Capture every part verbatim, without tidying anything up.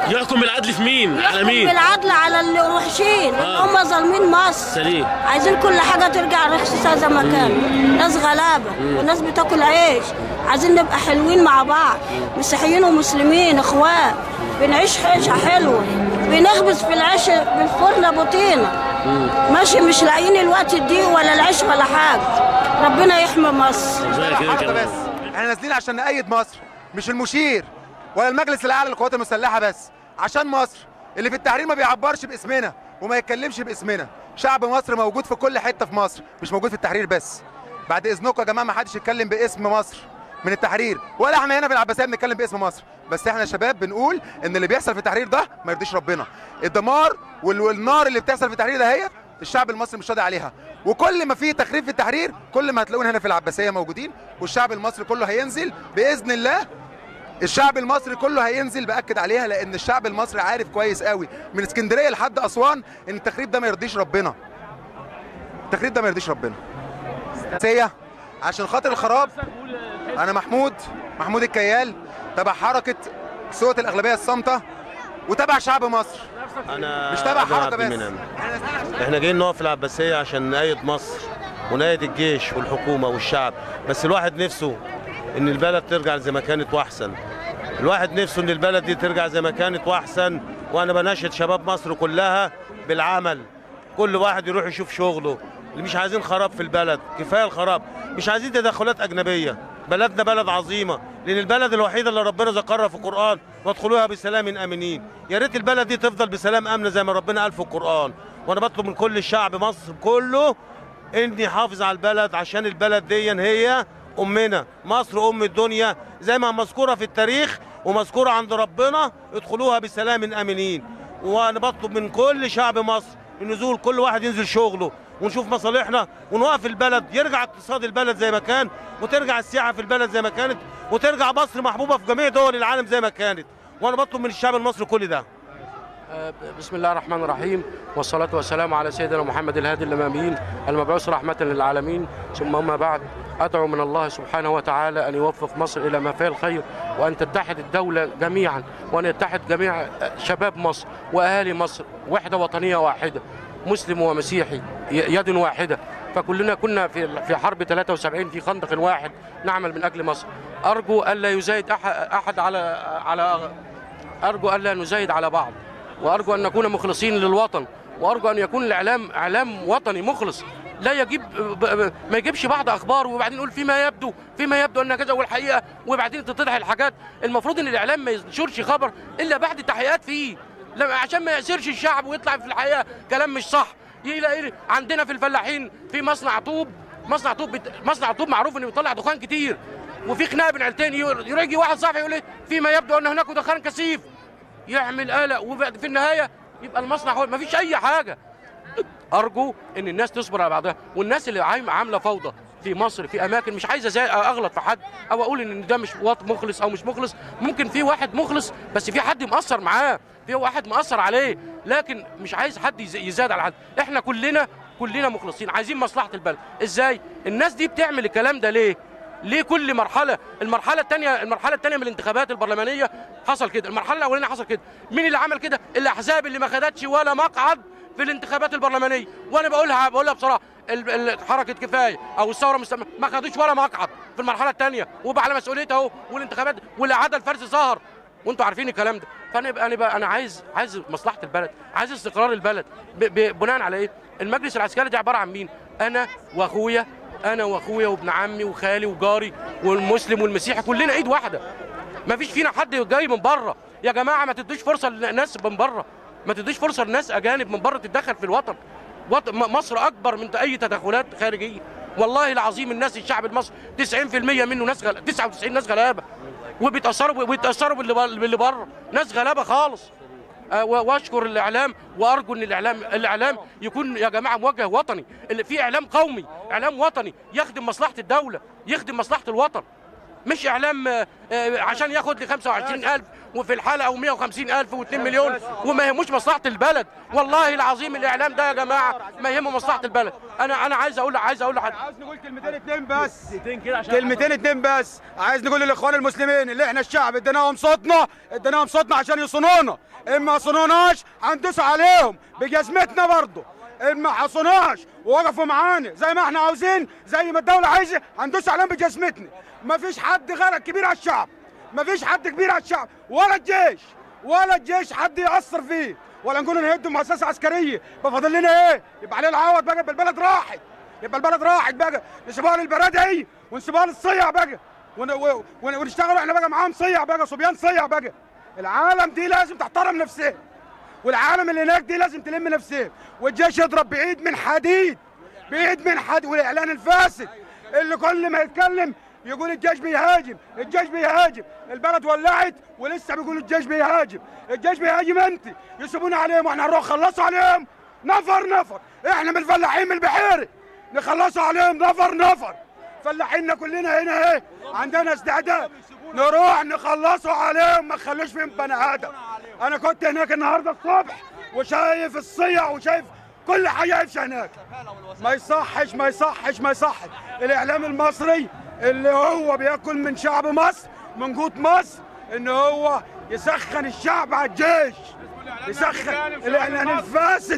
يحكم بالعدل في مين؟ على مين؟ يحكم بالعدل على اللي وحشين، اللي آه. هم ظالمين مصر. سليم. عايزين كل حاجه ترجع رخيصه زي ما كان. ناس غلابه وناس بتاكل عيش. عايزين نبقى حلوين مع بعض، مسيحيين ومسلمين اخوات، بنعيش عيشه حلوه، بنخبز في العيش بالفرن ابو طينه. ماشي، مش لاقيين الوقت الدقيق ولا العيش ولا حاجه. ربنا يحمي مصر. حاجه بس، احنا نازلين عشان نأيد مصر، مش المشير ولا المجلس الاعلى للقوات المسلحه بس، عشان مصر. اللي في التحرير ما بيعبرش باسمنا وما يتكلمش باسمنا. شعب مصر موجود في كل حته في مصر، مش موجود في التحرير بس. بعد اذنكم يا جماعه ما حدش يتكلم باسم مصر من التحرير، ولا احنا هنا في العباسيه بنتكلم باسم مصر، بس احنا شباب بنقول ان اللي بيحصل في التحرير ده ما يرضيش ربنا. الدمار والنار اللي بتحصل في التحرير ده هي الشعب المصري مش راضي عليها، وكل ما في تخريب في التحرير كل ما هتلاقونا هنا في العباسيه موجودين، والشعب المصري كله هينزل باذن الله. الشعب المصري كله هينزل، باكد عليها، لان الشعب المصري عارف كويس قوي من اسكندريه لحد اسوان ان التخريب ده ما يرضيش ربنا. التخريب ده ما يرضيش ربنا. عشان خاطر الخراب. انا محمود محمود الكيال، تبع حركه صوت الاغلبيه الصامته، وتبع شعب مصر. انا مش تبع حركه بس. احنا جايين نقف في العباسيه عشان نأيد مصر ونأيد الجيش والحكومه والشعب، بس الواحد نفسه ان البلد ترجع زي ما كانت واحسن. الواحد نفسه ان البلد دي ترجع زي ما كانت واحسن، وانا بناشد شباب مصر كلها بالعمل. كل واحد يروح يشوف شغله، اللي مش عايزين خراب في البلد، كفايه الخراب، مش عايزين تدخلات اجنبيه. بلدنا بلد عظيمه، لان البلد الوحيده اللي ربنا ذكرها في القران وادخلوها بسلام امنين. يا ريت البلد دي تفضل بسلام امن زي ما ربنا قال في القران. وانا بطلب من كل الشعب مصر كله ان يحافظ على البلد، عشان البلد دي هي امنا. مصر ام الدنيا زي ما مذكوره في التاريخ ومذكوره عند ربنا، ادخلوها بسلام امنين. وانا بطلب من كل شعب مصر النزول، كل واحد ينزل شغله ونشوف مصالحنا ونوقف البلد، يرجع اقتصاد البلد زي ما كان، وترجع السياحه في البلد زي ما كانت، وترجع مصر محبوبه في جميع دول العالم زي ما كانت. وانا بطلب من الشعب المصري كل ده. بسم الله الرحمن الرحيم، والصلاة والسلام على سيدنا محمد الهادي الأمين المبعوث رحمة للعالمين، ثم أما بعد. أدعو من الله سبحانه وتعالى أن يوفق مصر إلى ما فيه الخير، وأن تتحد الدولة جميعا، وأن يتحد جميع شباب مصر وأهالي مصر، وحدة وطنية واحدة، مسلم ومسيحي يد واحدة. فكلنا كنا في في حرب ثلاثة وسبعين في خندق واحد نعمل من أجل مصر. أرجو ألا يزايد أحد على على أرجو ألا نزايد على بعض، وأرجو أن نكون مخلصين للوطن، وأرجو أن يكون الإعلام إعلام وطني مخلص، لا يجيب ما يجيبش بعض أخبار وبعدين يقول فيما يبدو فيما يبدو أن كذا والحقيقة، وبعدين تتضح الحاجات. المفروض أن الإعلام ما ينشرش خبر إلا بعد تحقيقات فيه، عشان ما يأسرش الشعب ويطلع في الحقيقة كلام مش صح. يلاقي عندنا في الفلاحين في مصنع طوب، مصنع طوب بت... مصنع طوب معروف انه بيطلع دخان كتير، وفي خناقه بين عيلتين، يجي واحد صاحبي يقول لي فيما يبدو ان هناك دخان كثيف، يعمل قلق، وفي النهايه يبقى المصنع هو ما فيش اي حاجه. ارجو ان الناس تصبر على بعضها، والناس اللي عامله فوضى في مصر في اماكن، مش عايز زي اغلط في حد او اقول ان ده مش وطن مخلص او مش مخلص. ممكن في واحد مخلص بس في حد مقصر معاه، في واحد مقصر عليه، لكن مش عايز حد يزاد على حد. احنا كلنا كلنا مخلصين، عايزين مصلحه البلد. ازاي الناس دي بتعمل الكلام ده؟ ليه ليه كل مرحله المرحله الثانيه المرحله الثانيه من الانتخابات البرلمانيه حصل كده، المرحله الاولانيه حصل كده. مين اللي عمل كده؟ الاحزاب اللي ما خدتش ولا مقعد في الانتخابات البرلمانيه. وانا بقولها بقولها بصراحه، حركه كفايه او الثوره المستمره ما خدوش ولا مقعد في المرحله الثانيه، وبقى على مسؤوليته اهو، والانتخابات والاعاده الفرز ظهر، وانتوا عارفين الكلام ده. فانا بقى انا بقى انا عايز عايز مصلحه البلد، عايز استقرار البلد. بناء على ايه؟ المجلس العسكري ده عباره عن مين؟ انا واخويا انا واخويا وابن عمي وخالي وجاري والمسلم والمسيحي، كلنا ايد واحده. ما فيش فينا حد جاي من بره. يا جماعه ما تدوش فرصه لناس من بره، ما تدوش فرصه لناس اجانب من بره تتدخل في الوطن. وطن مصر اكبر من اي تدخلات خارجيه. والله العظيم الناس الشعب المصري تسعين في المية منه ناس غل... تسعة وتسعين ناس غلابه، وبيتاثروا وبيتاثروا باللي باللي بره، ناس غلابه خالص. واشكر الاعلام، وارجو ان الاعلام الاعلام يكون يا جماعه موجه وطني، اللي فيه اعلام قومي، اعلام وطني يخدم مصلحه الدوله، يخدم مصلحه الوطن. مش اعلام عشان ياخد لي خمسة وعشرين ألف وفي الحلقه و150 ألف و2 مليون وما يهموش مصلحه البلد. والله العظيم الاعلام ده يا جماعه ما يهمه مصلحه البلد. انا انا عايز اقول عايز اقول لحد عايز نقول كلمتين اتنين بس كلمتين اتنين بس عايز نقول للاخوان المسلمين اللي احنا الشعب اديناهم صوتنا اديناهم صوتنا عشان يصونونا. اما ما صونوناش هندوس عليهم بجزمتنا برضه. اما ما حصوناش ووقفوا معانا زي ما احنا عاوزين زي ما الدوله عايزه هندوس عليهم بجزمتنا. مفيش حد غيرك كبير على الشعب. مفيش حد كبير على الشعب ولا الجيش ولا الجيش حد يأثر فيه ولا نقول نهدوا مؤسسه عسكريه. بفضل لنا ايه؟ يبقى عليه العوض بقى. يبقى البلد راحت يبقى البلد راحت بقى. نسيبوها للبرادعي ونسيبوها للصيع بقى ونشتغلوا احنا بقى معاهم صيع بقى صبيان صيع بقى. العالم دي لازم تحترم نفسها والعالم اللي هناك دي لازم تلم نفسها والجيش يضرب بايد من حديد بايد من حديد. والاعلان الفاسد اللي كل ما يتكلم يقول الجيش بيهاجم الجيش بيهاجم. البلد ولعت ولسه بيقولوا الجيش بيهاجم. الجيش بيهاجم انت يسيبونا عليهم واحنا هنروح نخلصوا عليهم نفر نفر. احنا من الفلاحين من البحيري نخلصوا عليهم نفر نفر. فلاحيننا كلنا هنا ايه عندنا استعداد نروح نخلصوا عليهم ما نخلوش فيهم بني ادم. انا كنت هناك النهارده الصبح وشايف الصيع وشايف كل حاجه عايشه هناك. ما يصحش ما يصحش ما يصحش. الاعلام المصري اللي هو بياكل من شعب مصر من قوت مصر ان هو يسخن الشعب على الجيش يسخن الاعلان الفاسد.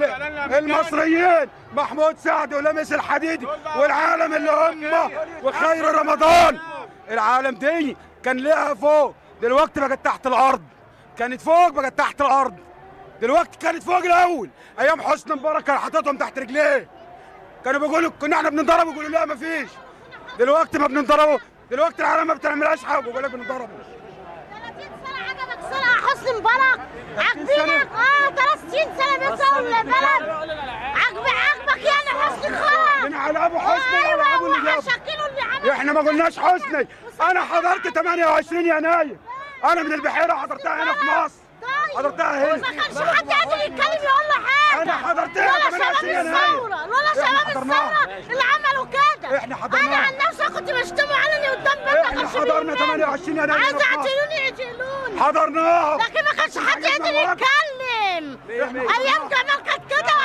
المصريين محمود سعد ولمس الحديدي والعالم اللي هم وخير رمضان. العالم دي كان لها فوق دلوقتي بقت تحت الارض. كانت فوق بقت تحت الارض. دلوقتي كانت فوق الاول ايام حسني مبارك كان حاططهم تحت رجليه. كانوا بيقولوا كنا احنا بنضرب يقولوا لا ما فيش. دلوقتي ما بنضربه. دلوقتي العالم ما بتعملهاش حاجه بيقول لك بنضربه. ثلاثين سنة عجبك صنع حسني مبارك عاجبينك اه ثلاثين سنة بيساووا البلد عجب عجبك يعني حسني خرج من على ابو حسني ايوه على ابو اللي جابه. اللي عمل احنا ما قلناش حسني. انا حضرت ثمانية وعشرين يناير انا من البحيره حضرتها هنا في مصر. حضرتها هنا ما كانش حد قادر يتكلم يقول له حاجه. انا حضرتها ولا شباب الثوره ولا شباب الثوره اللي عملوا كده. احنا حضرناها. انا عن نفسي كنت بشتموا علني قدام بيتنا. احنا حضرنا ثمانية وعشرين يناير. عايز يعتلوني يعتلوني حضرناها لكن ما كانش حد قادر يتكلم. ايام جمال كانت كده